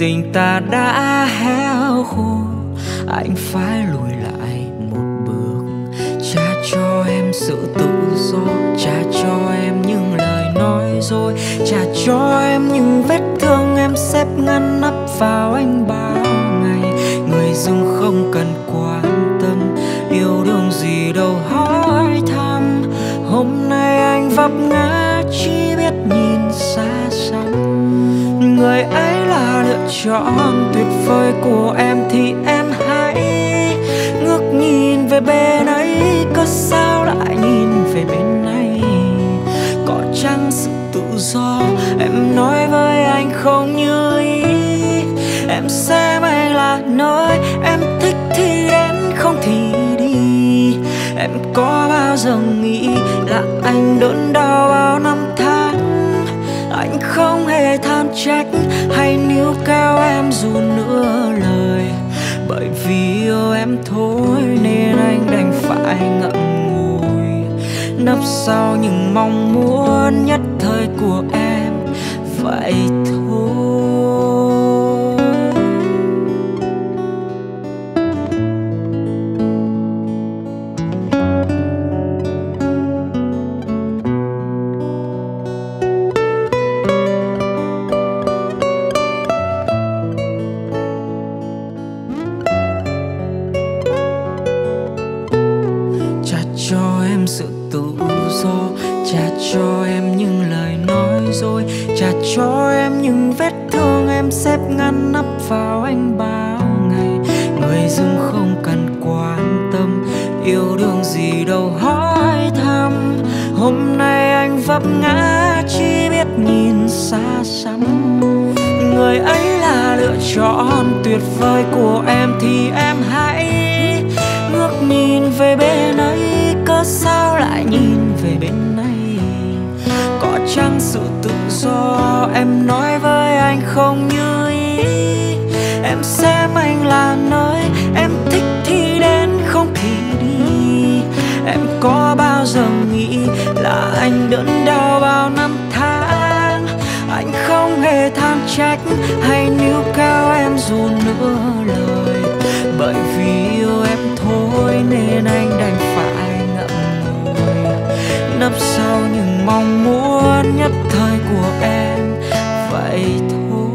tình ta đã héo khô, anh phải lùi lại một bước. Trả cho em sự tự do, trả cho em những lời nói dối, trả cho em những vết thương em xếp ngăn nắp vào anh bao ngày. Người dưng không cần quan tâm, yêu đương gì đâu hỏi thăm. Hôm nay anh vấp ngã chỉ biết nhìn xa xăm. Người ấy là lựa chọn tuyệt vời của em thì em hãy ngước nhìn về bên ấy. Có sao lại nhìn về bên này? Có chăng sự tự do em nói với anh không như ý? Em xem anh là nơi em thích thì đến, không thì đi. Em có bao giờ nghĩ là anh đớn đau bao năm tháng? Anh không hề than trách hay níu kéo em dù nửa lời. Bởi vì yêu em thôi nên anh đành phải ngậm ngùi, nấp sau những mong muốn nhất thời của em vậy thôi. Cho em sự tự do, trả cho em những lời nói dối, trả cho em những vết thương em xếp ngăn nắp vào anh bao ngày. Người dưng không cần quan tâm, yêu đương gì đâu hỏi thăm. Hôm nay anh vấp ngã chỉ biết nhìn xa xăm. Người ấy là lựa chọn tuyệt vời của em thì em hãy ngước nhìn về bên ấy. Có sao lại nhìn về bên này? Có chăng sự tự do em nói với anh không như ý? Em xem anh là nơi em thích thì đến, không thì đi. Em có bao giờ nghĩ là anh đớn đau bao năm tháng? Anh không hề than trách hay níu kéo em dù nửa lời. Bởi vì yêu em thôi nên anh đành phải nấp sau những mong muốn nhất thời của em vậy thôi.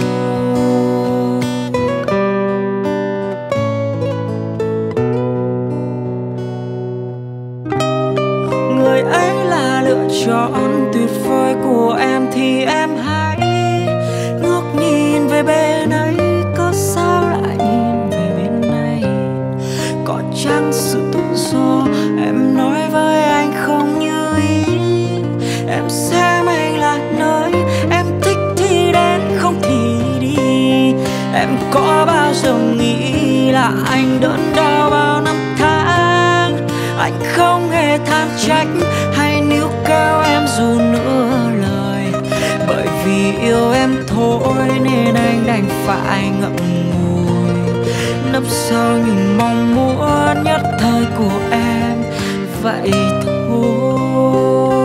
Người ấy là lựa chọn tuyệt vời của em thì em hãy ngước nhìn về bên ấy. Có sao lại nhìn về bên này? Có chăng sự tự do em nói với anh không như ý? Em xem anh là nơi em thích thì đến, không thì đi. Em có bao giờ nghĩ là anh đớn đau bao năm tháng? Anh không hề than trách hay níu kéo em dù nửa lời. Bởi vì yêu em thôi nên anh đành phải ngậm ngùi, nấp sau những mong muốn nhất thời của em vậy thôi.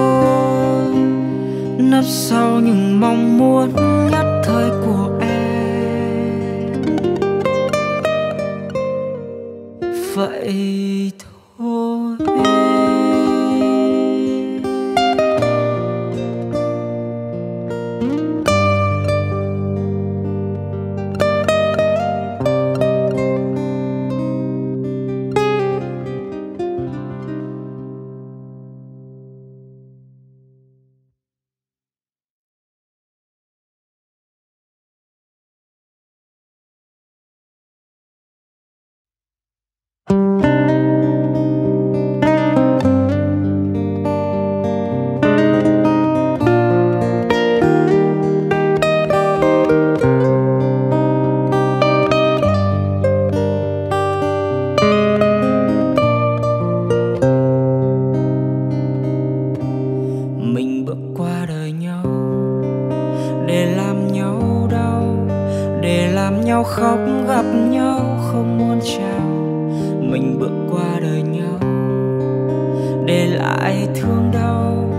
Nấp sau những mong muốn nhất thời của em vậy thôi. nhau khóc gặp nhau không muốn chào. Mình bước qua đời nhau để lại thương đau,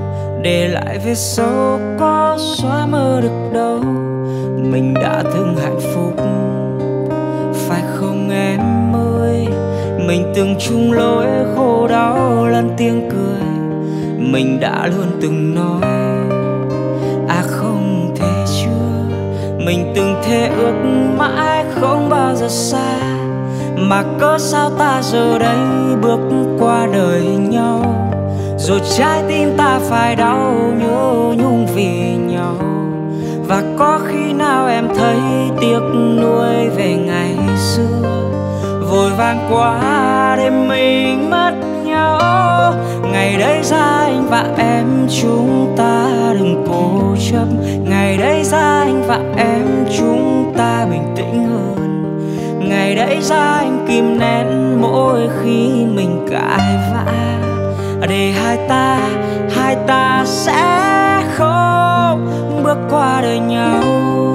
để lại vết sâu có xóa mơ được đâu. Mình đã từng hạnh phúc phải không em ơi? Mình từng chung lối khổ đau lần tiếng cười. Mình đã luôn từng nói à không thể chưa. Mình từng thề ước mãi không bao giờ xa. Mà cớ sao ta giờ đây bước qua đời nhau, rồi trái tim ta phải đau nhớ nhung vì nhau. Và có khi nào em thấy tiếc nuối về ngày xưa, vội vàng quá để mình mất nhau. Ngày đấy ra anh và em chúng ta đừng cố chấp. Ngày đấy ra anh và em chúng ta bình tĩnh hơn. Ngày đấy ra anh kìm nén mỗi khi mình cãi vã, để hai ta sẽ không bước qua đời nhau.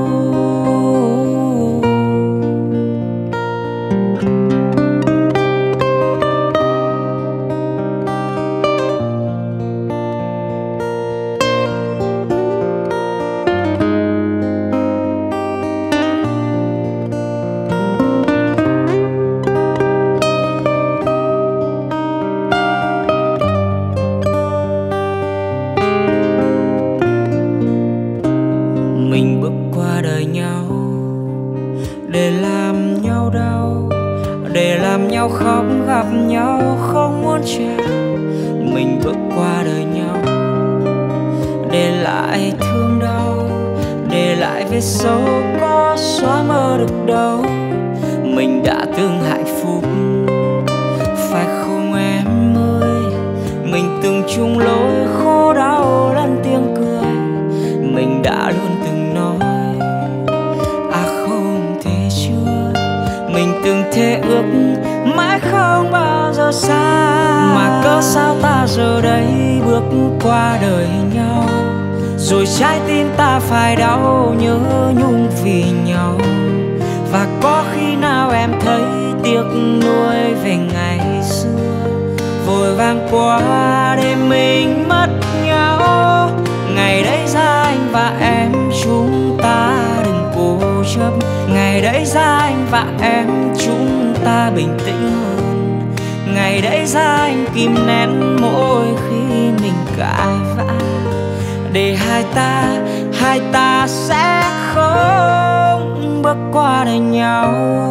Mình bước qua đời nhau để làm nhau đau, để làm nhau khóc gặp nhau không muốn chào. Mình bước qua đời nhau để lại thương đau, để lại vết sâu có xóa mơ được đâu. Mình đã từng hạnh phúc phải không em ơi? Mình từng chung lối khổ đau lần tiếng cười. Mình đã luôn từng nói à không thể chưa. Mình từng thề ước mãi không bao giờ xa. Mà cớ sao ta giờ đây bước qua đời nhau, rồi trái tim ta phải đau nhớ nhung vì nhau. Và có khi nào em thấy tiếc nuối về ngày xưa, vội vàng quá để mình mất nhau. Ngày đấy ra anh và em chúng ta đừng cố chấp. Ngày đấy ra anh và em chúng ta bình tĩnh hơn. Ngày đấy ra anh kìm nén mỗi khi mình cãi vã, để hai ta sẽ không bước qua đời nhau.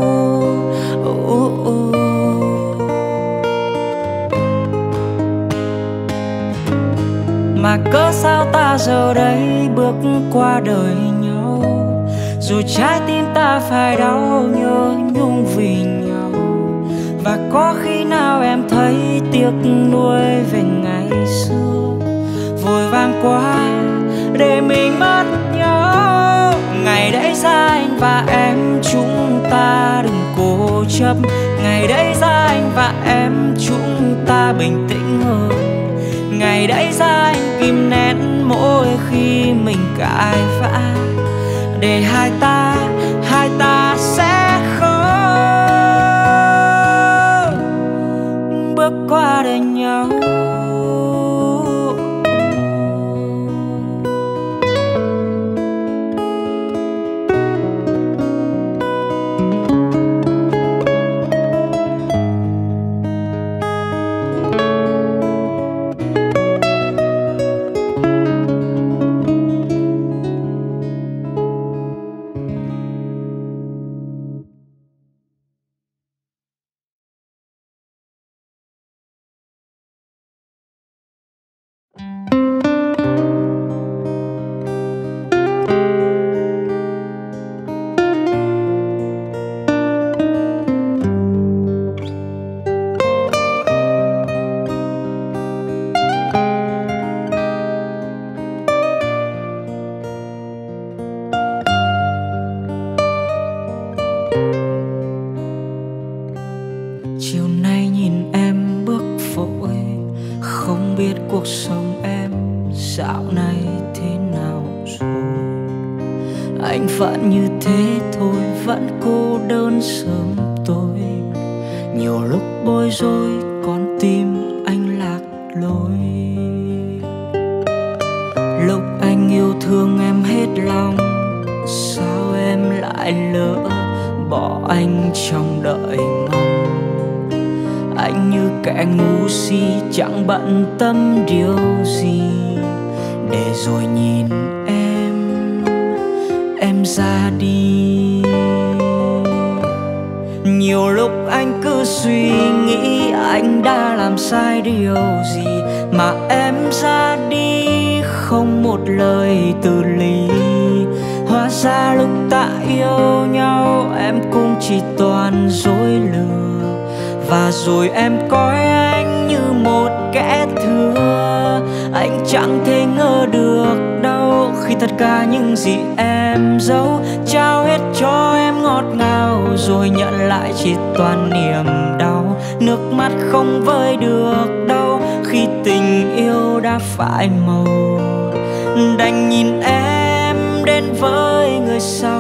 Mà cớ sao ta giờ đây bước qua đời nhau, rồi trái tim ta phải đau nhớ nhung vì nhau. Và có khi nào em thấy tiếc nuối về ngày xưa, vội vàng quá để mình mất nhau. Ngày đấy ra anh và em chúng ta đừng cố chấp. Ngày đấy ra anh và em chúng ta bình tĩnh hơn. Ngày đấy ra anh kìm nén mỗi khi mình cãi vã, để hai ta sẽ không bước qua đời nhau. Chiều nay nhìn em bước vội, không biết cuộc sống em dạo này thế nào rồi. Anh vẫn như thế thôi, vẫn cô đơn sớm tối. Nhiều lúc bối rối, con tim anh lạc lối. bỏ anh trong đợi mong. Anh như kẻ ngu si chẳng bận tâm điều gì, để rồi nhìn em ra đi. Nhiều lúc anh cứ suy nghĩ anh đã làm sai điều gì mà em ra đi không một lời từ ly. Hóa ra lúc ta yêu nhau em cũng chỉ toàn dối lừa, và rồi em coi anh như một kẻ thừa. Anh chẳng thể ngờ được đâu khi tất cả những gì em giấu trao hết cho em ngọt ngào, rồi nhận lại chỉ toàn niềm đau. Nước mắt không vơi được đâu khi tình yêu đã phai màu, đành nhìn em đến với người sau.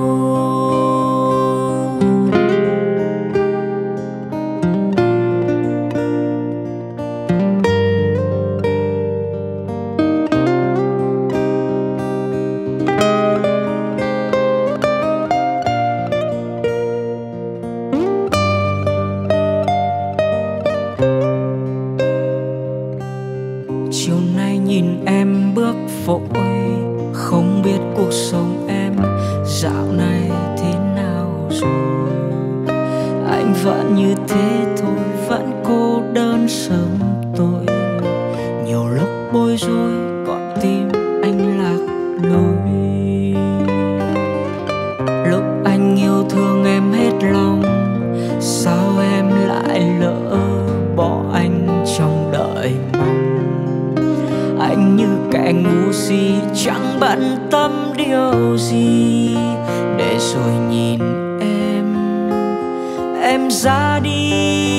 Chiều nay nhìn em bước vội, không biết cuộc sống em dạo này thế nào rồi. Anh vẫn như thế thôi, vẫn cô đơn sớm tối. Nhiều lúc bối rối còn tim anh lạc lối. Lúc anh yêu thương em hết lòng, sao em lại lỡ bỏ anh trong đợi mong. Anh như kẻ ngu si chẳng bận tâm điều gì, để rồi nhìn em ra đi.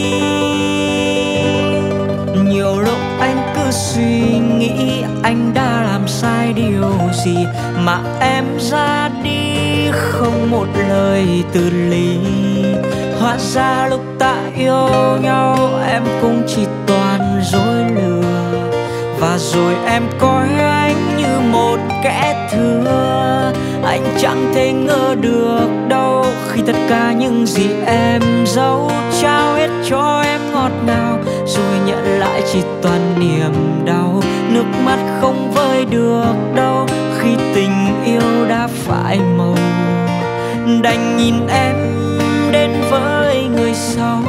Nhiều lúc anh cứ suy nghĩ anh đã làm sai điều gì mà em ra đi không một lời từ ly. Hóa ra lúc ta yêu nhau em cũng chỉ toàn dối lừa, và rồi em coi anh như một kẻ thừa. Anh chẳng thể ngờ được đâu khi tất cả những gì em giấu trao hết cho em ngọt ngào, rồi nhận lại chỉ toàn niềm đau. Nước mắt không vơi được đâu khi tình yêu đã phai màu, đành nhìn em đến với người sau.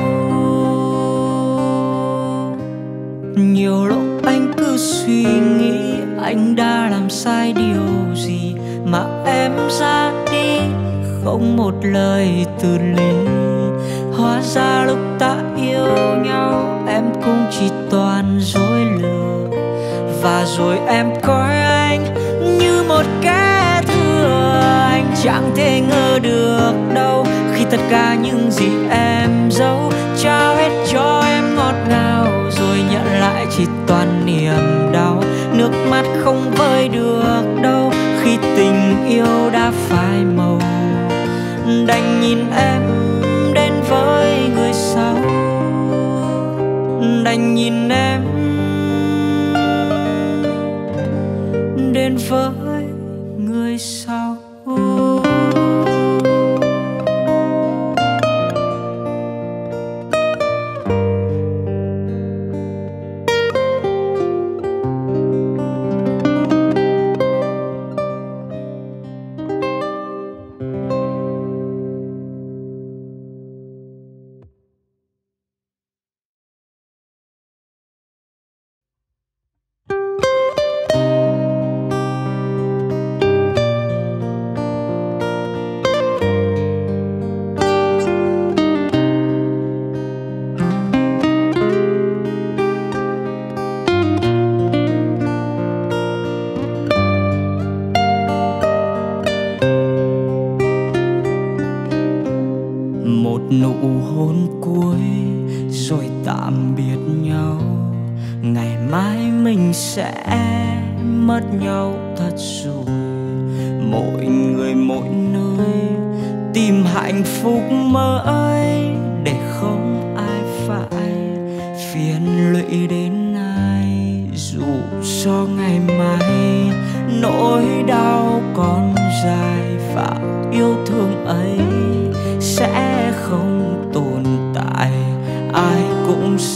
Nhiều lúc anh cứ suy nghĩ anh đã làm sai điều gì mà em ra đi không một lời từ ly. Hóa ra lúc ta yêu nhau em cũng chỉ toàn dối lừa, và rồi em coi anh như một kẻ thừa. Anh chẳng thể ngờ được đâu khi tất cả những gì em giấu trao hết cho em ngọt ngào, rồi nhận lại chỉ toàn niềm đau. Nước mắt không vơi được đâu khi tình yêu đã phai màu, đành nhìn em đến với người sau. Đành nhìn em đến với người sau. Một nụ hôn cuối rồi tạm biệt nhau. Ngày mai mình sẽ mất nhau thật rồi. Mỗi người mỗi nơi tìm hạnh phúc mới, để không ai phải phiền lụy đến ai. Dù cho ngày mai nỗi đau còn dài và yêu thương ấy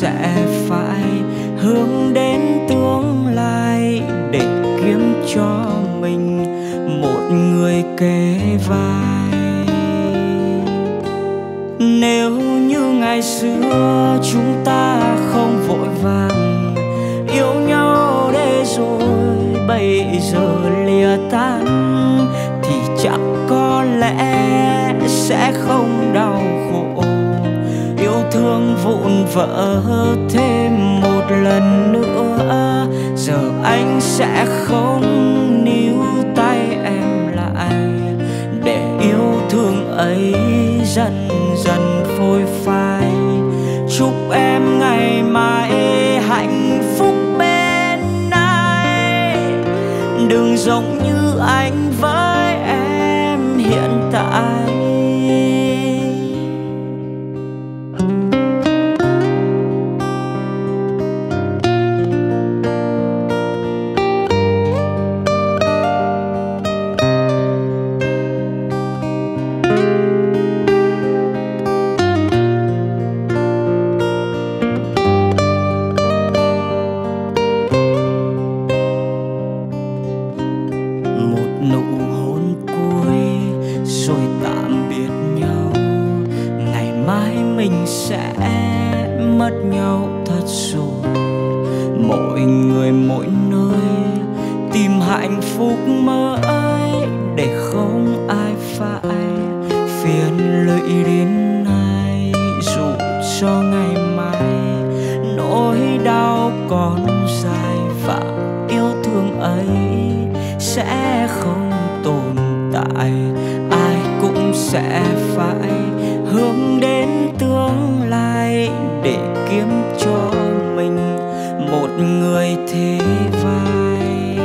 sẽ phải hướng đến tương lai để kiếm cho mình một người kề vai. Nếu như ngày xưa chúng ta không vội vàng yêu nhau để rồi bây giờ lìa tan, thì chắc có lẽ sẽ không đau khổ. Yêu thương vụn vỡ thêm một lần nữa, giờ anh sẽ không níu tay em lại để yêu thương ấy dần dần phôi phai. Chúc em ngày mai hạnh phúc bên ai, đừng giống như anh với em hiện tại. Sẽ mất nhau thật rồi, mỗi người mỗi nơi tìm hạnh phúc mới để không ai phải phiền lụy đến ai. Dù cho ngày mai nỗi đau còn dài và yêu thương ấy sẽ không tồn tại, ai cũng sẽ phải hướng đến tương lai để kiếm cho mình một người thế vai.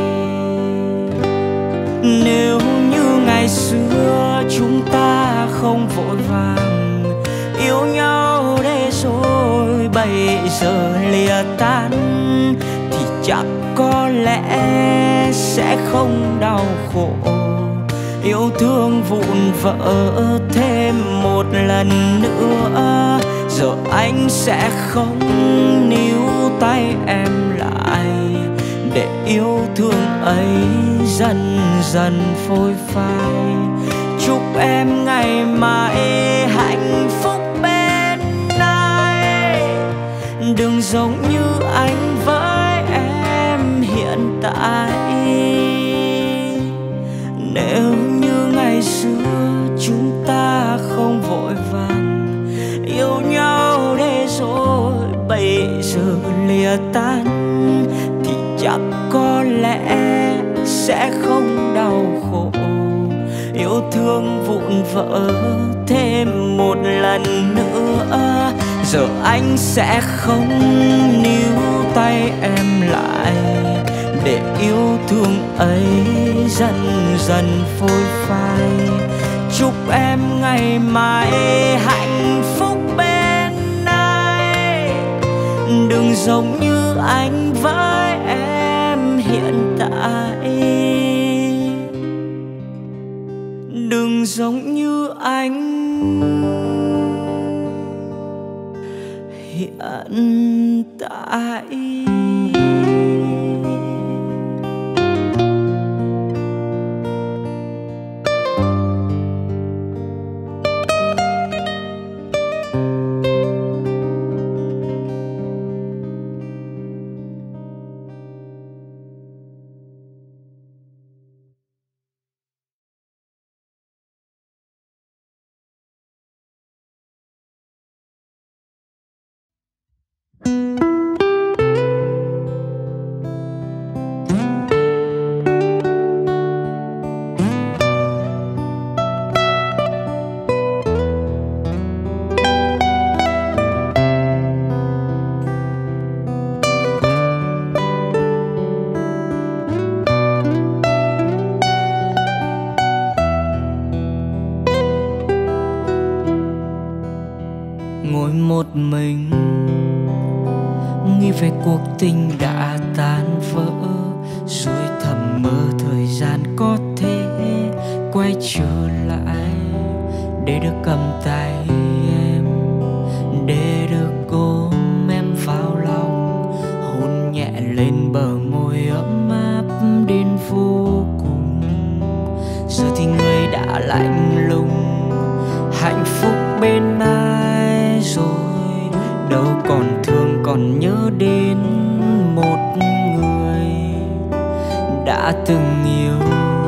Nếu như ngày xưa chúng ta không vội vàng yêu nhau để rồi bây giờ lìa tan, thì chắc có lẽ sẽ không đau khổ. Yêu thương vụn vỡ thêm một lần nữa, giờ anh sẽ không níu tay em lại để yêu thương ấy dần dần phôi phai. Chúc em ngày mai hạnh phúc bên ai, đừng giống như anh với em hiện tại. Nếu như ngày xưa chúng ta không vội vàng yêu nhau để rồi bây giờ lìa tan, thì chắc có lẽ sẽ không đau khổ. Yêu thương vụn vỡ thêm một lần nữa, giờ anh sẽ không níu tay em lại để yêu thương ấy dần dần phôi phai. Chúc em ngày mai hạnh phúc bên ai, đừng giống như anh với em hiện tại, đừng giống như anh hiện tại. Ngồi một mình nghĩ về cuộc tình đã tan vỡ, rồi thầm mơ thời gian có thể quay trở lại để được cầm tay em, để được ôm em vào nhớ đến một người đã từng yêu,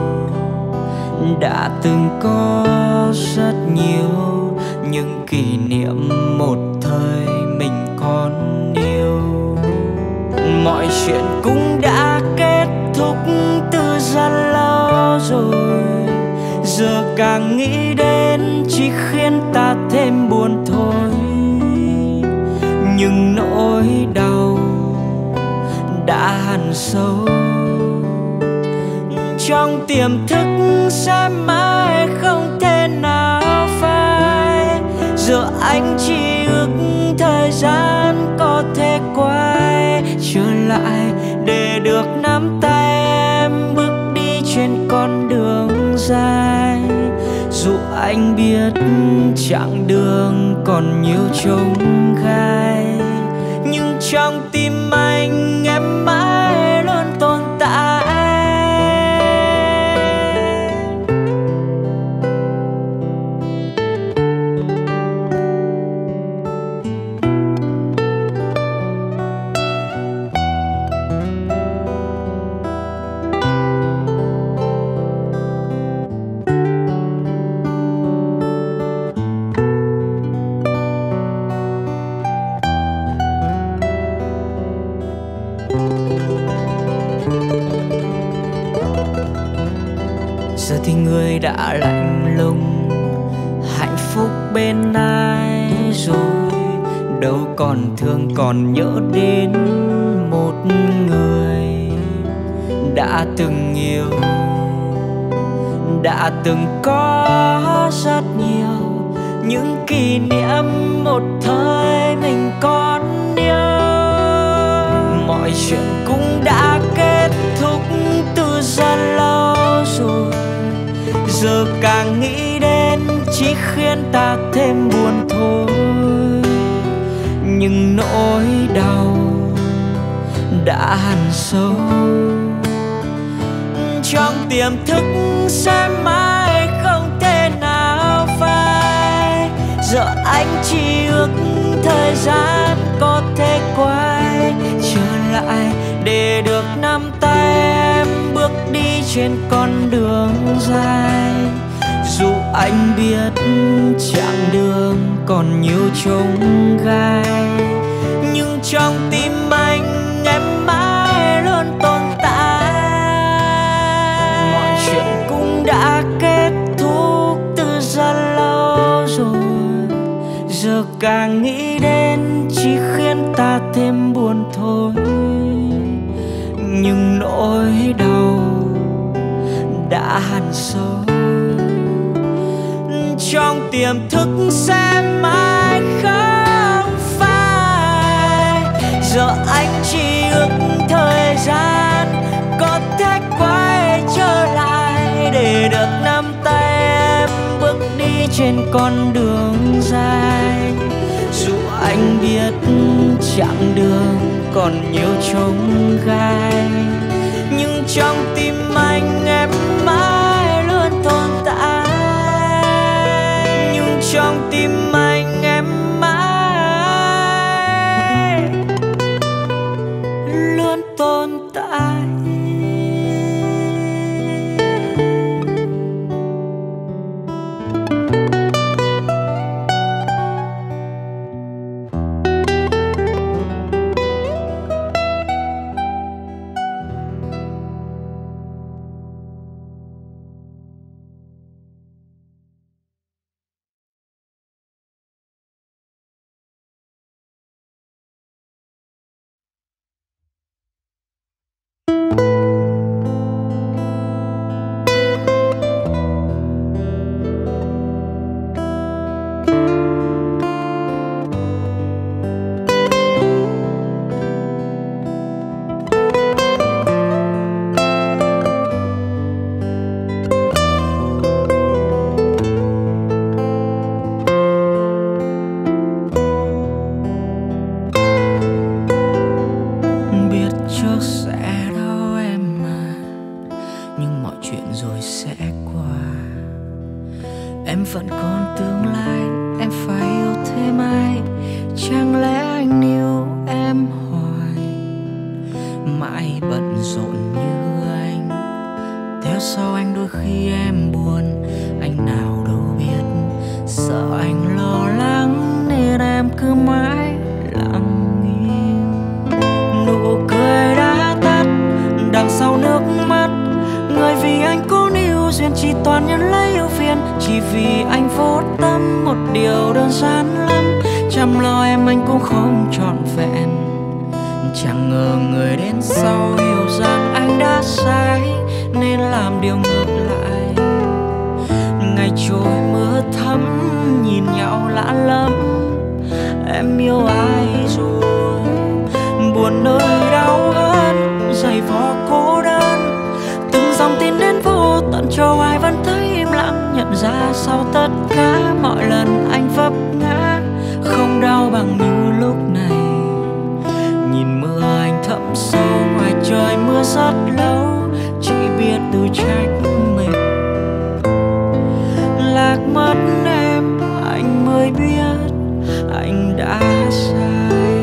đã từng có rất nhiều những kỷ niệm một thời mình còn yêu. Mọi chuyện cũng đã kết thúc từ rất lâu rồi, giờ càng nghĩ đến chỉ khiến ta thêm buồn thôi. Nhưng nỗi đau đã hằn sâu trong tiềm thức sẽ mãi không thể nào phai. Giờ anh chỉ ước thời gian có thể quay trở lại để được nắm tay em bước đi trên con đường dài. Dù anh biết chặng đường còn nhiều chông gai, nhưng trong tim anh em mãi luôn tồn tại. Giờ thì người đã lạnh lùng, hạnh phúc bên ai rồi, đâu còn thương còn nhớ đến một người đã từng yêu, đã từng có rất nhiều những kỷ niệm một thời mình còn nhớ. Mọi chuyện cũng đã kết thúc từ rất lâu rồi, giờ càng nghĩ đến chỉ khiến ta thêm buồn thôi. Nhưng nỗi đau đã hằn sâu trong tiềm thức sẽ mãi không thể nào phai. Giờ anh chỉ ước thời gian có thể quay trở lại để được nắm tay em bước đi trên con đường dài. Dù anh biết chặng đường còn nhiều chông gai, nhưng trong tim anh em mãi luôn tồn tại. Mọi chuyện cũng đã kết thúc từ rất lâu rồi, giờ càng nghĩ đến chỉ khiến ta thêm buồn thôi. Nhưng nỗi đau đã hằn sâu trong tiềm thức sẽ mãi không phai. Giờ anh chỉ ước thời gian có thể quay trở lại để được nắm tay em bước đi trên con đường dài. Dù anh biết chặng đường còn nhiều chông gai, nhưng trong tim anh em mãi luôn tồn tại. Nhưng trong tim anh em mãi luôn tồn tại. Em vẫn còn tương lai, em phải yêu thêm ai? Chẳng lẽ anh yêu em toàn nhân lấy ưu phiền. Chỉ vì anh vô tâm một điều đơn giản lắm, chăm lo em anh cũng không trọn vẹn. Chẳng ngờ người đến sau hiểu rằng anh đã sai nên làm điều ngược lại. Ngày trôi mưa thấm nhìn nhau lạ lắm, em yêu ai rồi. Buồn nơi đau hơn giày vò cô đơn, từng dòng tin đến vô tận cho ai vẫn thấy im lặng. Nhận ra sau tất cả mọi lần anh vấp ngã không đau bằng như lúc này. Nhìn mưa anh thấm sâu ngoài trời mưa rất lâu, chỉ biết tự trách mình. Lạc mất em anh mới biết anh đã sai.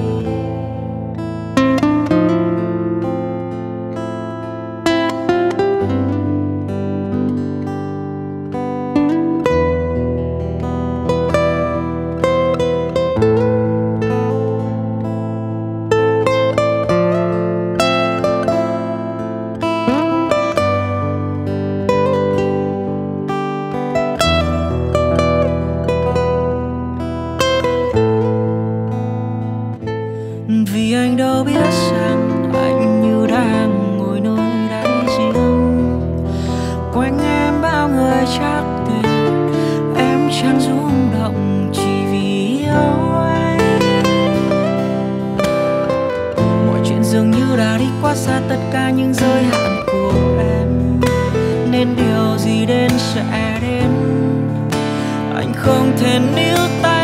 Vì anh đâu biết rằng anh như đang ngồi nơi đáy giếng, quanh em bao người chắc tuyệt, em chẳng rung động chỉ vì yêu anh. Mọi chuyện dường như đã đi quá xa tất cả những giới hạn của em, nên điều gì đến sẽ đến, anh không thể níu tay.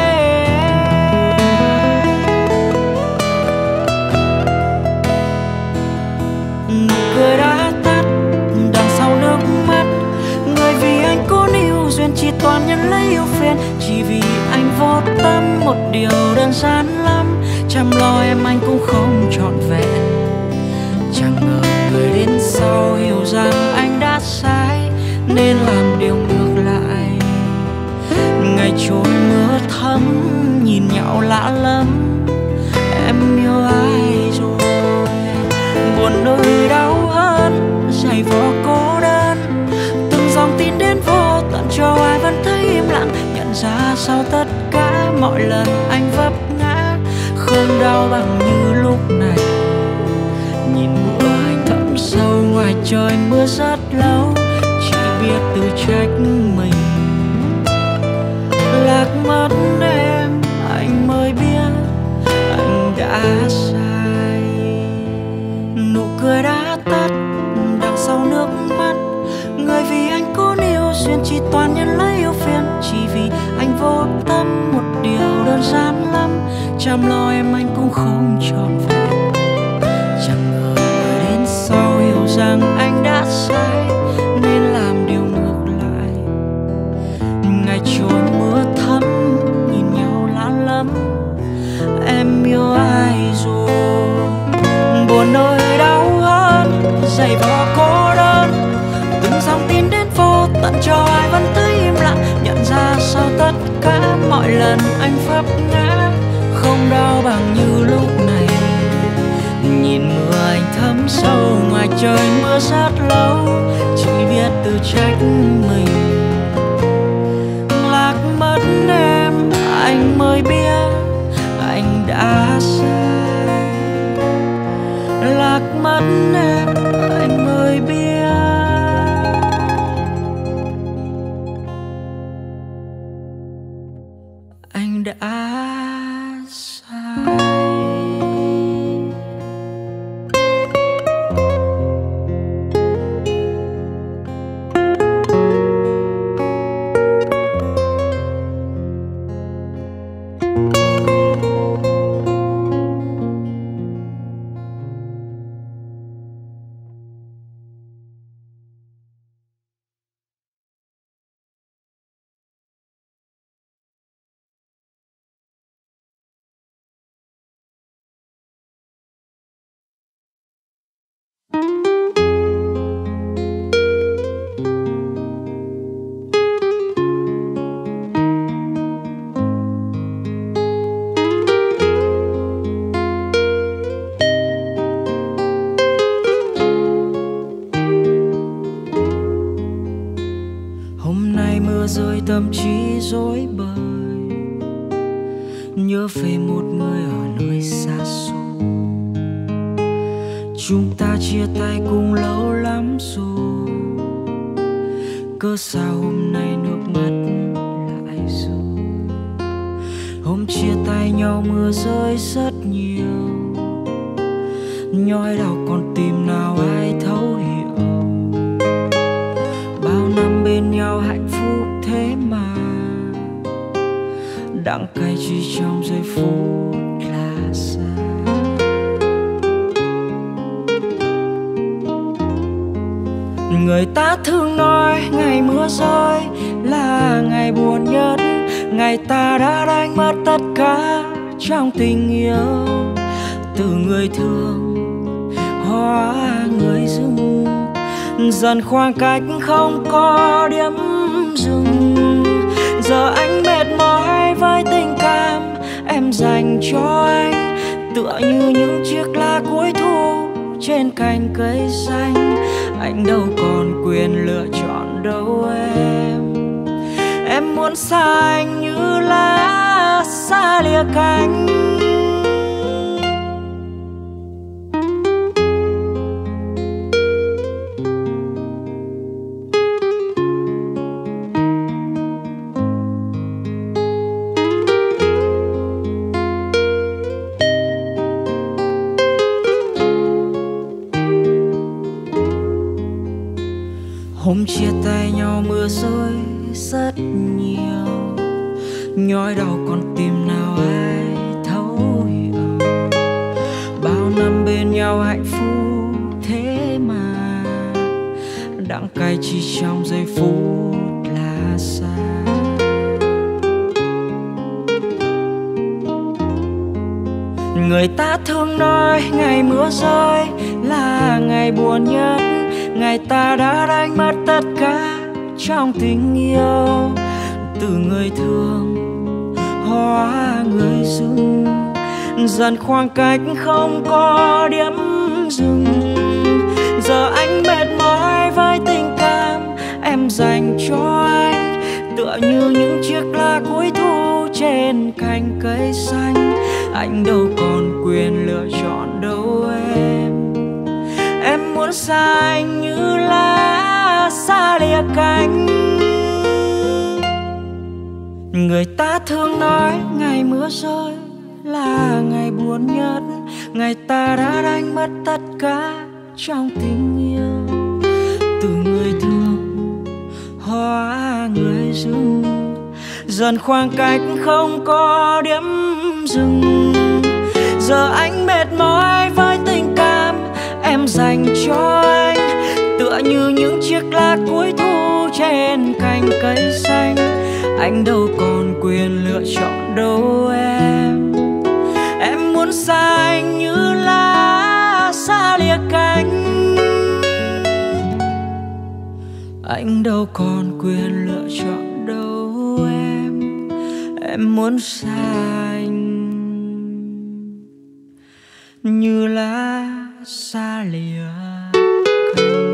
Cười đã tắt đằng sau nước mắt, người vì anh cố níu duyên chỉ toàn nhân lấy ưu phiền. Chỉ vì anh vô tâm một điều đơn giản lắm, chăm lo em anh cũng không trọn vẹn. Chẳng ngờ người đến sau hiểu rằng anh đã sai nên làm điều ngược lại. Ngày trôi mưa thấm nhìn nhau lạ lắm, em yêu ai rồi. Buồn nơi đau hơn giày vò cô đơn, từng dòng tin đến vô tận cho ai vẫn thấy im lặng. Nhận ra sau tất cả mọi lần anh vấp ngã không đau bằng như lúc này. Nhìn mưa anh thấm sâu ngoài trời mưa rất lâu, chỉ biết tự trách mình. Lạc mất em anh mới biết anh đã sai. Nụ cười đã tắt đằng sau nước mắt, người vì anh cố níu duyên chỉ toàn nhân lấy ưu phiền. Chỉ vì anh vô tâm một điều đơn giản lắm, chăm lo em anh cũng không trọn vẹn. Chẳng ngờ người đến sau hiểu rằng anh đã sai nên làm điều ngược lại. Ngày trôi mưa thấm nhìn nhau lạ lắm, em yêu ai rồi. Buồn nơi đau hơn giày vò cô đơn, từng dòng tin đến vô tận cho ai vẫn thấy im lặng. Nhận ra sau tất cả mọi lần anh vấp ngã không đau bằng như lúc này. Nhìn mưa anh thấm sâu ngoài trời mưa rất lâu, chỉ biết tự trách mình. Lạc mất em anh mới biết anh đã sai. Lạc mất em anh mới biết anh đã sai. tâm trí rối bời, nhớ về một người ở nơi xa xôi. Chúng ta chia tay cũng lâu lắm rồi, cớ sao hôm nay nước mắt lại rơi. Hôm chia tay nhau mưa rơi rất nhiều, nhói đau con tim nào ai thấu hiểu. Bao năm bên nhau hạnh phúc thế mà đắng cay chỉ trong giây phút là xa. Người ta thường nói ngày mưa rơi là ngày buồn nhất, ngày ta đã đánh mất tất cả trong tình yêu. Từ người thương hóa người dưng, dần khoảng cách không có điểm dừng. Giờ anh mệt mỏi với tình cảm em dành cho anh, tựa như những chiếc lá cuối thu trên cành cây xanh. Anh đâu còn quyền lựa chọn đâu em muốn xa anh như lá xa lìa cánh. Hôm chia tay nhau mưa rơi rất nhiều, nhói đau con tim nào ai thấu hiểu. Bao năm bên nhau hạnh phúc thế mà đắng cay chỉ trong giây phút là xa. Người ta thường nói ngày mưa rơi là ngày buồn nhất, ngày ta đã đánh mất tất cả trong tình yêu. Từ người thương hóa người dưng, dần khoảng cách không có điểm dừng. Giờ anh mệt mỏi với tình cảm em dành cho anh, tựa như những chiếc lá cuối thu trên cành cây xanh. Anh đâu còn quyền lựa chọn đâu em muốn xa anh như lá xa lìa cánh. Người ta thường nói ngày mưa rơi là ngày buồn nhất, ngày ta đã đánh mất tất cả trong tình yêu. Từ người thương hóa người dưng, dần khoảng cách không có điểm dừng. Giờ anh mệt mỏi với tình cảm em dành cho anh, tựa như những chiếc lá cuối thu trên cành cây xanh. Anh đâu còn quyền lựa chọn đâu em muốn xa anh như lá xa lìa cánh. Anh đâu còn quyền lựa chọn đâu em muốn xa anh như lá xa lìa cánh.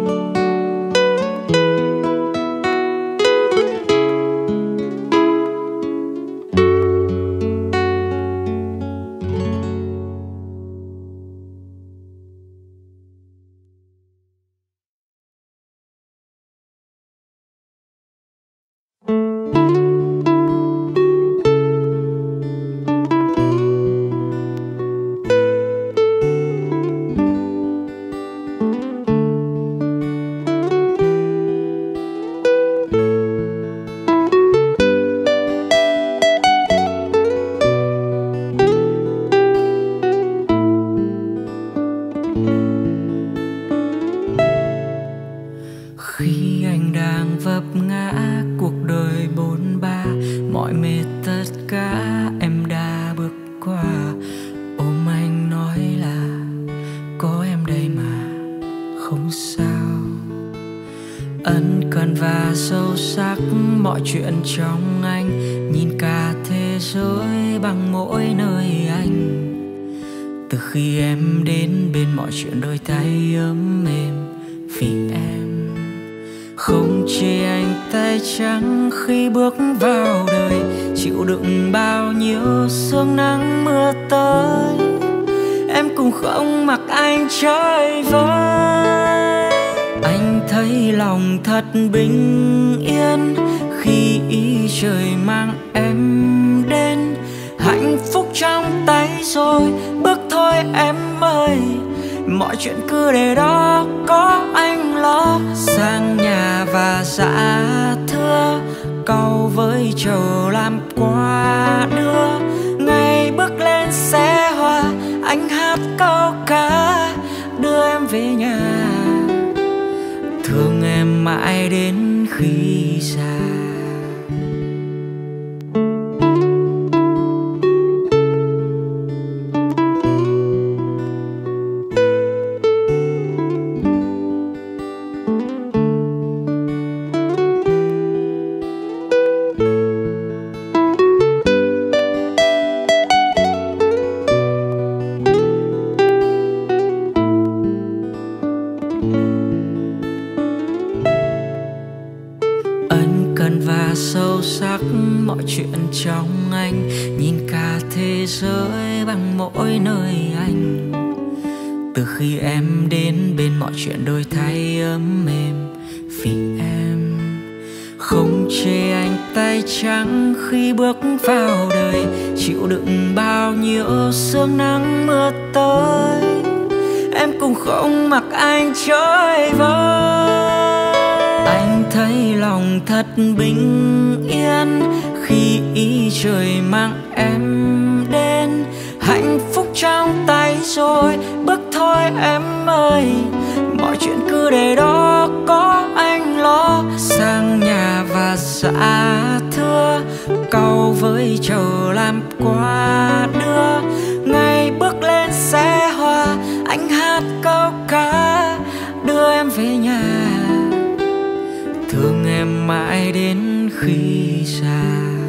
Khi anh đang vấp ngã cuộc đời bôn ba, mọi mệt tất cả em đã bước qua. Ôm anh nói là có em đây mà không sao. Ân cần và sâu sắc mọi chuyện trong anh, nhìn cả thế giới bằng mỗi nơi anh. Từ khi em đến bên mọi chuyện đôi tay ấm êm vì em. Không chê anh tay trắng khi bước vào đời, chịu đựng bao nhiêu sương nắng mưa tới. Em cũng không mặc anh chơi vơi. Anh thấy lòng thật bình yên khi ý trời mang em đến. Hạnh phúc trong tay rồi, bước thôi em ơi. Mọi chuyện cứ để đó, có anh lo. Sang nhà và dạ thưa, cầu với trời làm quà đưa. Ngày bước lên xe hoa, anh hát câu ca đưa em về nhà. Thương em mãi đến khi già. Sâu sắc mọi chuyện trong anh, nhìn cả thế giới bằng mỗi nơi anh. Từ khi em đến bên, mọi chuyện đổi thay ấm êm vì em. Không chê anh tay trắng khi bước vào đời, chịu đựng bao nhiêu sương nắng mưa tới. Em cũng không mặc anh chơi vơi. Anh thấy lòng thật bình yên khi ý trời mang em đến. Hạnh phúc trong tay rồi, bước thôi em ơi. Mọi chuyện cứ để đó, có anh lo. Sang nhà và dạ thưa, cầu với trời làm quà đưa. Ngày bước lên xe hoa, anh hát câu ca đưa em về nhà. Thương em mãi đến khi già.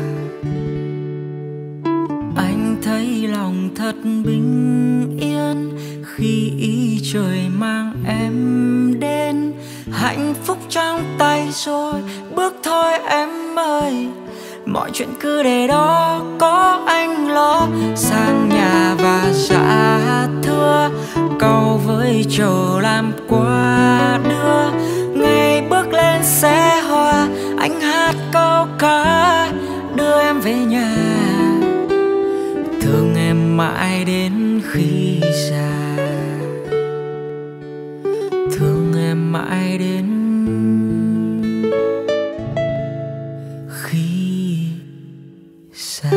Anh thấy lòng thật bình yên khi ý trời mang em đến. Hạnh phúc trong tay rồi, bước thôi em ơi. Mọi chuyện cứ để đó, có anh lo. Sang nhà và dạ thưa, cầu với trời làm quà đưa. Ngày bước lên xe hoa, anh hát câu ca đưa em về nhà. Thương em mãi đến khi già. Thương em mãi đến khi già.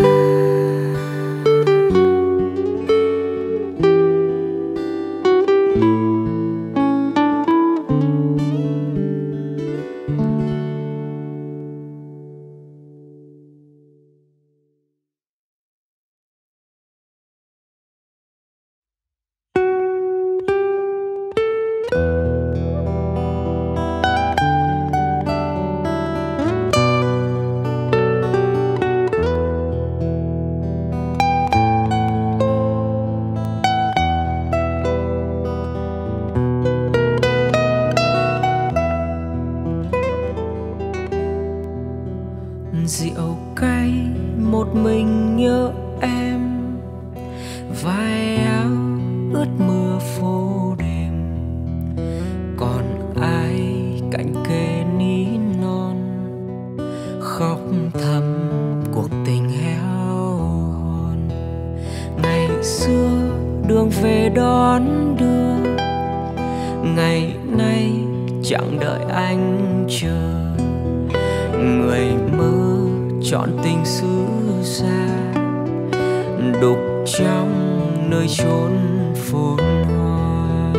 Rượu cay một mình nhớ em, vai áo ướt mưa phố đêm. Còn ai cạnh kề nín non, khóc thầm cuộc tình héo hon. Ngày xưa đường về đón đưa, ngày nay chẳng đợi anh chờ. Người mơ chọn tình xứ xa, đục trong nơi chốn phồn hoa.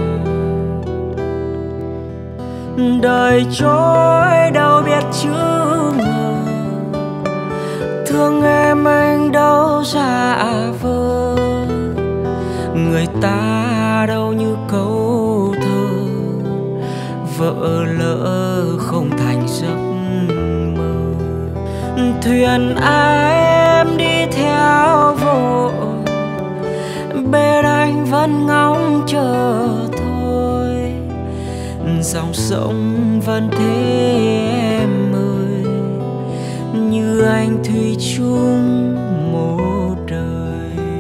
Đời trôi đâu biết chữ ngờ, thương em anh đâu giả vờ. Người ta đâu như câu thơ, vỡ lỡ không thành giấc. Thuyền ai em đi theo vội, bên anh vẫn ngóng chờ thôi. Dòng sông vẫn thế em ơi, như anh thủy chung một đời.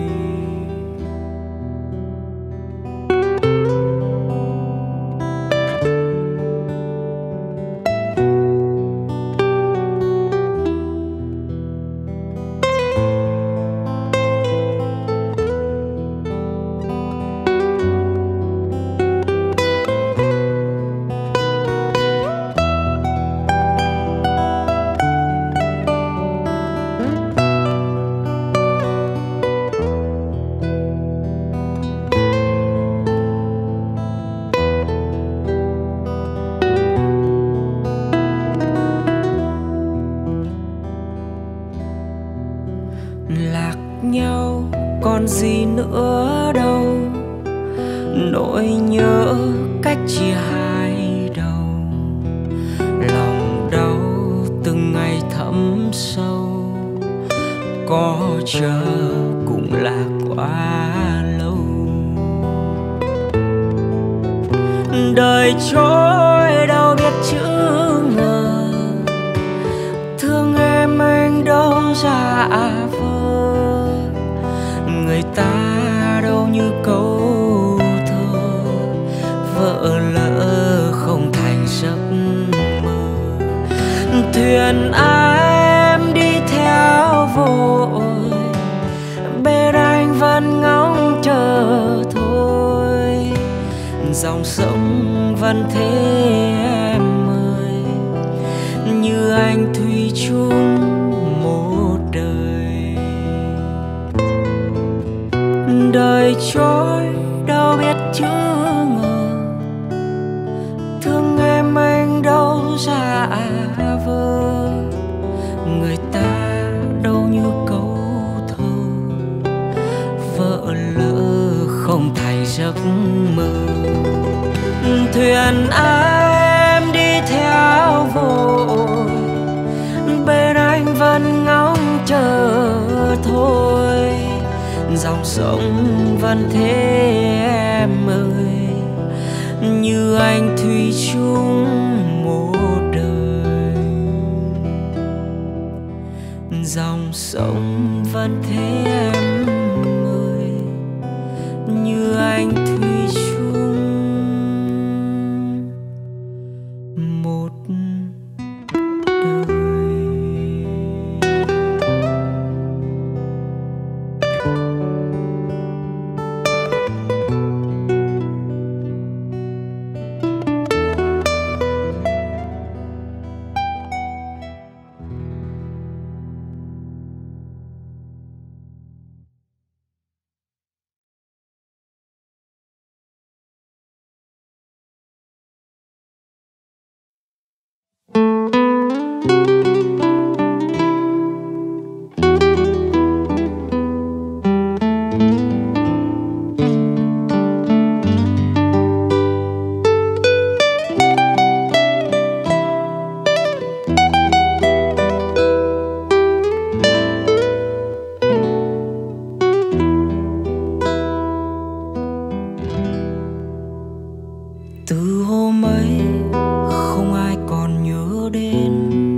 Lạc nhau còn gì nữa đâu, nỗi nhớ cách chia hai đầu. Lòng đau từng ngày thấm sâu, có chờ cũng là quá lâu. Đời trôi đâu biết chữ ngờ, thương em anh đâu giả vờ. Người ta đâu như câu thơ, vỡ lỡ không thành giấc mơ. Thuyền em đi theo vội, bên anh vẫn ngóng chờ thôi. Dòng sông vẫn thế em ơi, như anh thủy chung một đời. Đời trôi đâu biết chữ ngờ, thương em anh đâu giả vờ. Người ta đâu như câu thơ, vỡ lỡ không thành giấc mơ. Thuyền em đi theo vội, bên anh vẫn ngóng chờ thôi. Dòng sông vẫn thế em ơi, như anh thủy chung một đời. Dòng sông vẫn thế em ơi, như anh thủy chung một đời. Từ hôm ấy không ai còn nhớ đến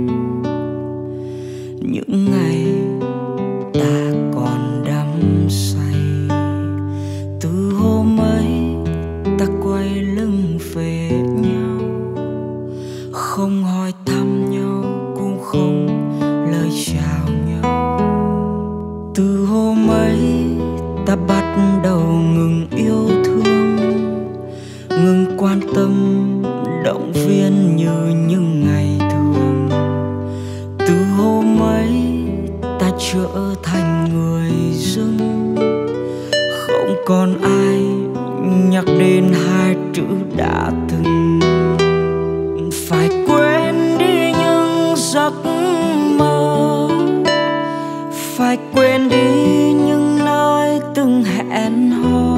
những ngày ta còn đắm say. Từ hôm ấy ta quay lưng về nhau, không hỏi thăm nhau cũng không lời chào nhau. Từ hôm ấy ta bắt đầu ngừng yêu thương, ngừng quan tâm động viên như những ngày thường. Từ hôm ấy ta trở thành người dưng, không còn ai nhắc đến hai chữ đã từng. Phải quên đi những giấc mơ, phải quên đi những nơi từng hẹn hò,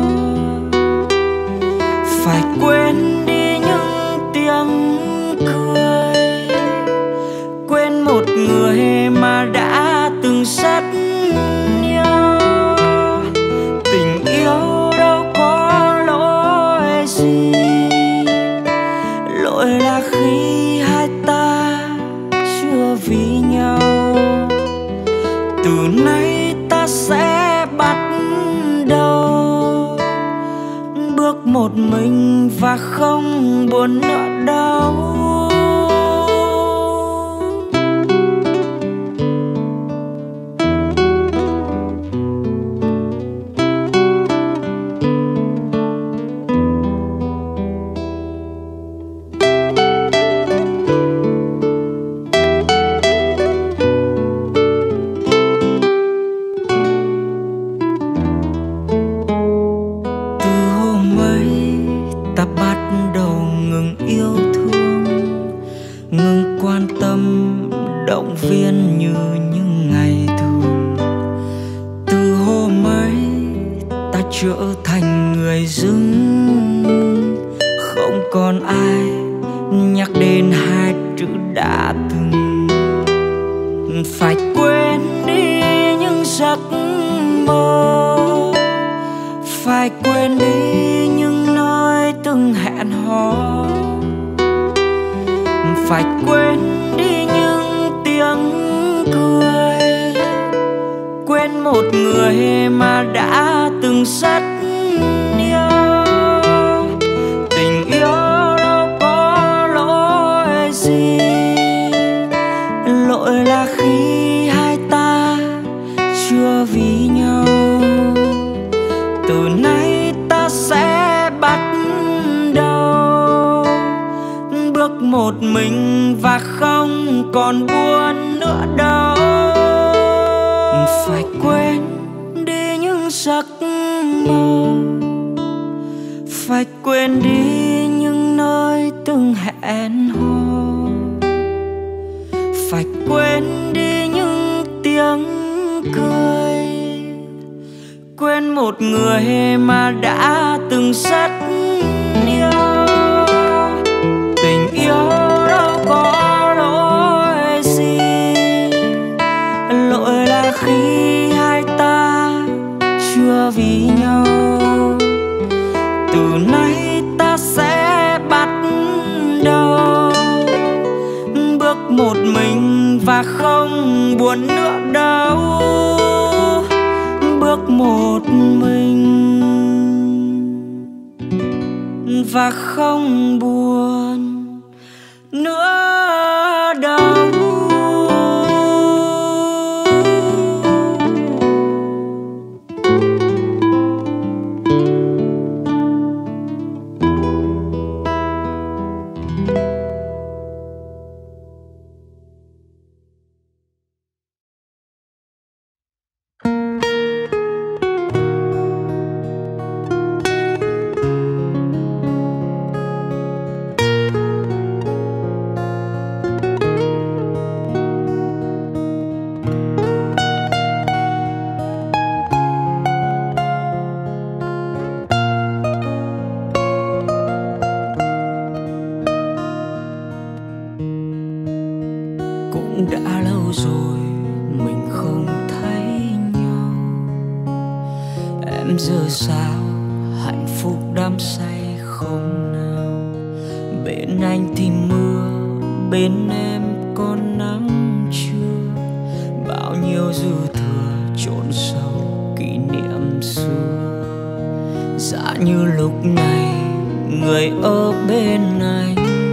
phải quên đi những tiếng cười, quên một người mà đã từng rất yêu. Tình yêu đâu có lỗi gì, một mình và không buồn nữa đâu. Trở thành người dưng, không còn ai nhắc đến hai chữ đã từng. Phải quên đi những giấc mơ, phải quên đi những nơi từng hẹn hò, phải quên đi những tiếng cười, quên một người mà đã từng rất yêu. Tình yêu đâu có lỗi gì, lỗi là khi hai ta chưa vì nhau. Từ nay ta sẽ bắt đầu bước một mình và không còn buồn nữa đâu. Phải quên đi những giấc mơ, phải quên đi những nơi từng hẹn hò, phải quên đi những tiếng cười, quên một người mà đã từng rất yêu. Tình yêu đâu có lỗi gì, lỗi là khi hai ta chưa vì nhau. Từ nay ta sẽ bắt đầu bước một mình và không buồn nữa đâu. Bước một mình và không buồn nữa đâu. Cũng đã lâu rồi mình không thấy nhau. Em giờ sao hạnh phúc đắm say không nào? Bên anh thì mưa, bên em có nắng chưa? Bao nhiêu dư thừa chôn sâu kỷ niệm xưa. Dạ như lúc này người ở bên anh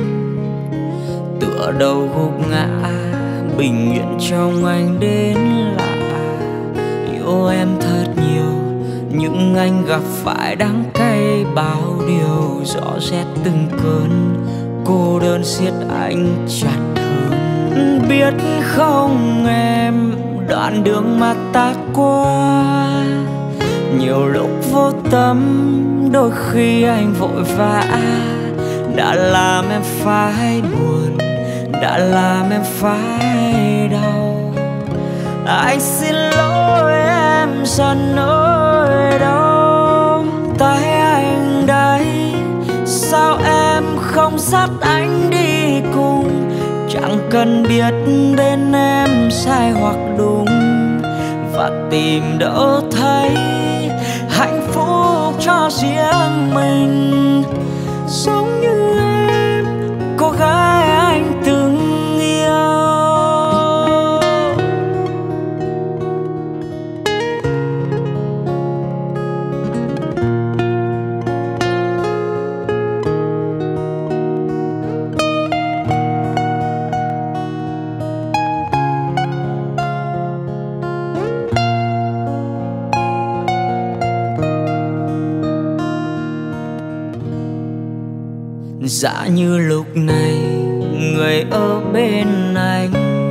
tựa đầu gục ngã, bình yên trong anh đến lạ. Yêu em thật nhiều nhưng anh gặp phải đắng cay bao điều. Rõ rét từng cơn cô đơn siết anh chặt hơn. Biết không em, đoạn đường mà ta qua nhiều lúc vô tâm, đôi khi anh vội vã đã làm em phải buồn, đã làm em phải đau. Anh xin lỗi em dần nơi đâu. Tay anh đây, sao em không dắt anh đi cùng? Chẳng cần biết bên em sai hoặc đúng, và tìm đỡ thấy hạnh phúc cho riêng mình. Giống như em, cô gái anh từng yêu. Dạ như lúc này người ở bên anh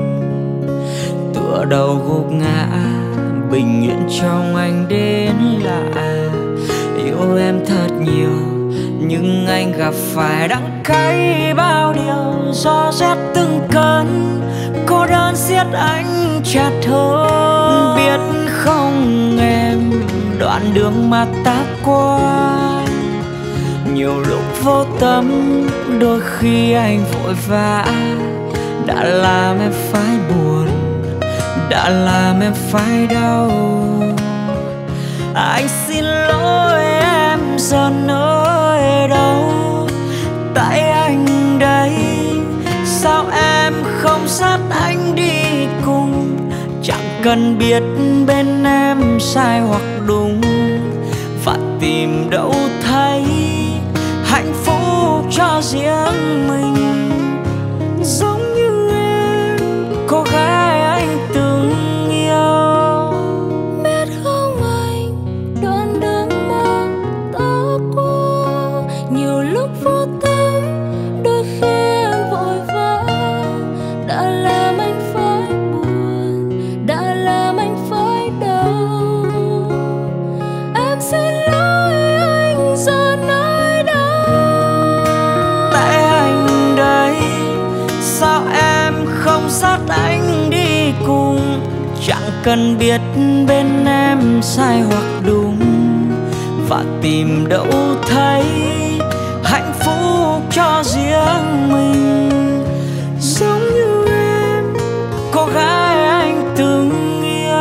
tựa đầu gục ngã, bình yên trong anh đến lạ. Yêu em thật nhiều nhưng anh gặp phải đắng cay bao điều. Gió rét từng cơn cô đơn siết anh chặt hơn. Biết không em, đoạn đường mà ta qua nhiều lúc vô tâm, đôi khi anh vội vã đã làm em phải buồn, đã làm em phải đau. Anh xin lỗi em giờ nơi đâu, tại anh đây. Sao em không dắt anh đi cùng, chẳng cần biết bên em sai hoặc đúng, và tìm đâu thấy hạnh phúc cho riêng mình. Giống như em, cô gái anh từng yêu. Biết không anh, đoạn đường mà ta qua nhiều lúc vô tâm, đôi khi em vội vã đã làm anh phải buồn, đã làm anh phải đau. Em xin lỗi anh giờ nơi đâu, Tại anh đây. Sao em không dắt anh đi cùng, chẳng cần biết bên em sai hoặc đúng, và tìm đâu thấy hạnh phúc cho riêng mình. Giống như em, cô gái anh từng yêu.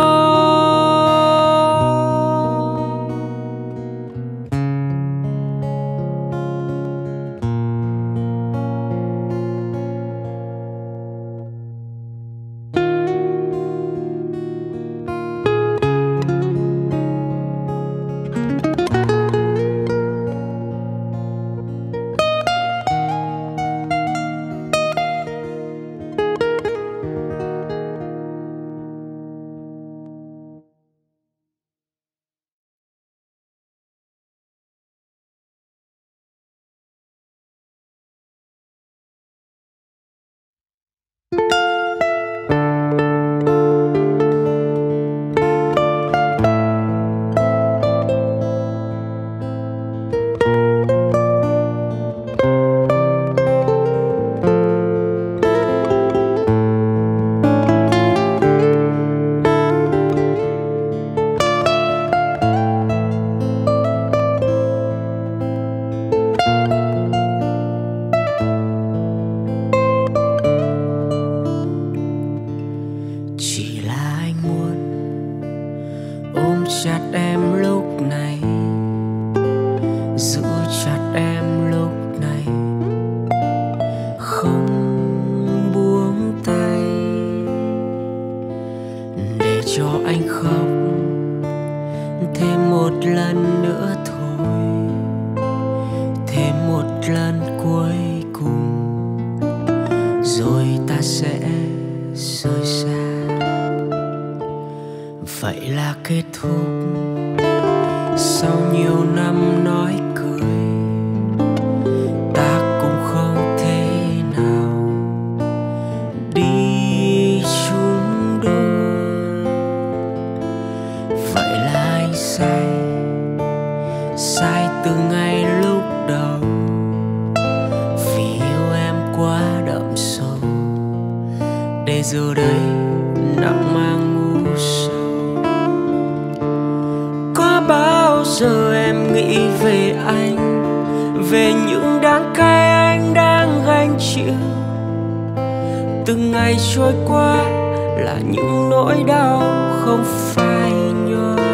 Chỉ là anh muốn ôm chặt em lúc này, giữ chặt em lúc này, không buông tay, để cho anh khóc thêm một lần nữa thôi, thêm một lần cuối cùng, rồi ta sẽ rời xa. Vậy là kết thúc sau nhiều năm nói cười, ta cũng không thể nào đi chung đôi. Vậy là anh sai, sai từ ngay lúc đầu, vì yêu em quá đậm sâu, để giờ đây nặng mang ngu sầu. Có bao giờ em nghĩ về anh, về những đắng cay anh đang gánh chịu? Từng ngày trôi qua là những nỗi đau không phai nhòa.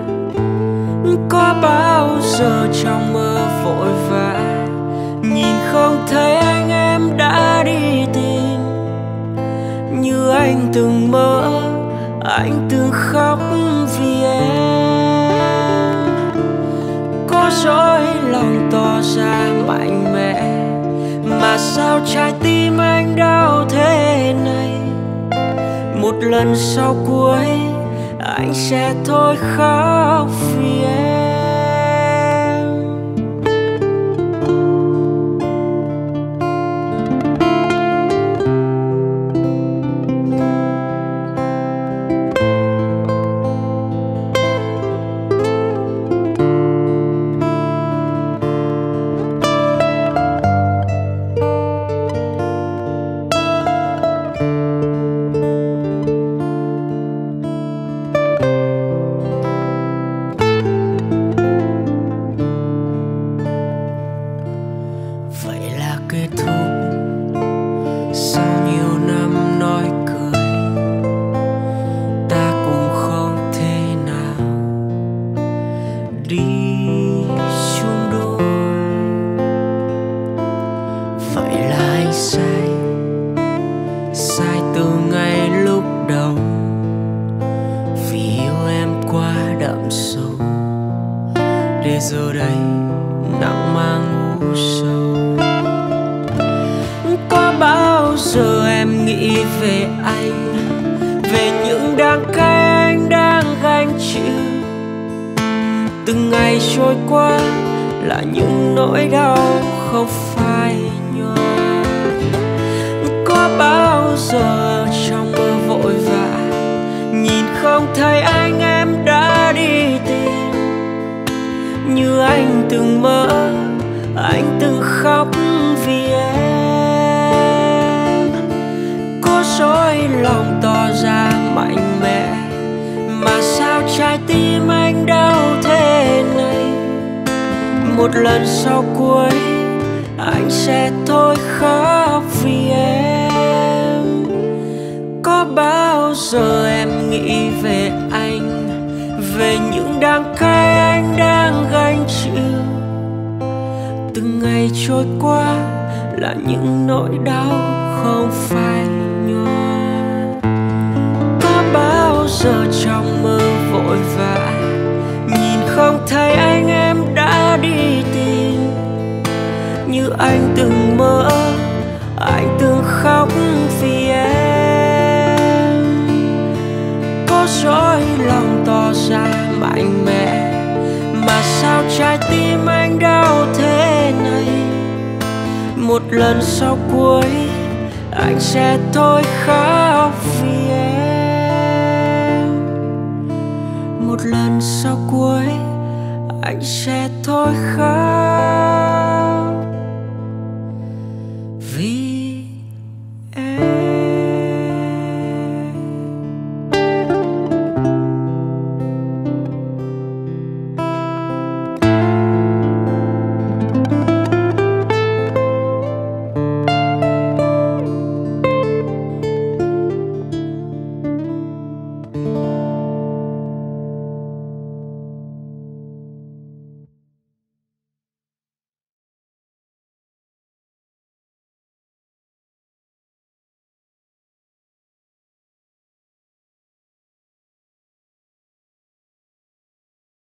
Có bao giờ trong mơ vội vã nhìn không thấy anh em đã đi tìm, như anh từng mơ, anh từng khóc vì em. Có dối lòng tỏ ra mạnh mẽ, mà sao trái tim anh đau thế này? Một lần sau cuối anh sẽ thôi khóc vì em. nặng mà ngu sầu. Có bao giờ em nghĩ về anh, về những đắng cay anh đang gánh chịu? Từng ngày trôi qua là những nỗi đau không phai nhòa. Có bao giờ trong mơ vội vã nhìn không thấy anh em đã đi tìm, như anh từng mơ, anh từng khóc vì em. Có dối lòng tỏ ra mạnh mẽ, mà sao trái tim anh đau thế này? Một lần sau cuối anh sẽ thôi khóc vì em. Có bao giờ em nghĩ về anh, về những đắng cay anh đang gánh chịu? Từng ngày trôi qua là những nỗi đau không phai nhòa. Có bao giờ trong mơ vội vã nhìn không thấy anh em đã đi tìm, như anh từng mơ, anh từng khóc vì em. Có dối lòng tỏ ra mạnh mẽ, mà sao trái tim anh đau thế này? Một lần sau cuối anh sẽ thôi khóc vì em. Một lần sau cuối anh sẽ thôi khóc